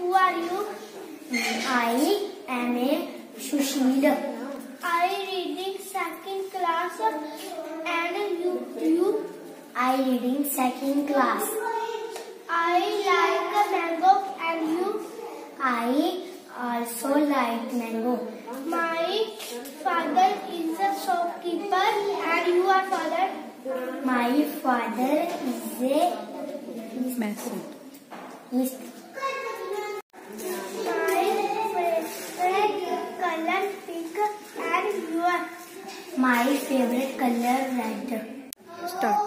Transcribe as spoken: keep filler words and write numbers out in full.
who are you? I am a Sushil. I reading second class and you, you? I reading second class. I like a mango and you? I also like mango. My father is a shopkeeper and you are father? My father is a mason. Is My favorite color pink and you are? my favorite color red. Start.